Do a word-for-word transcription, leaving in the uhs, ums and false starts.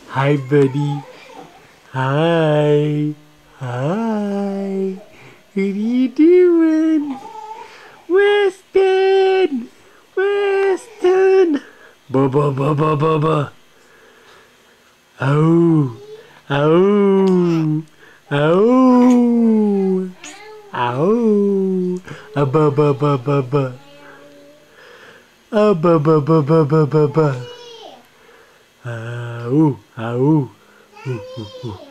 Hi, buddy. Hi. Hi. What are you doing? Weston! Weston! Bubba, bubba, bubba. Ow. Ow. Ow. Ow. A bubba, bubba, bubba. A bubba, bubba, bubba, bubba. Ow. Ow. Ooh, ooh, ooh.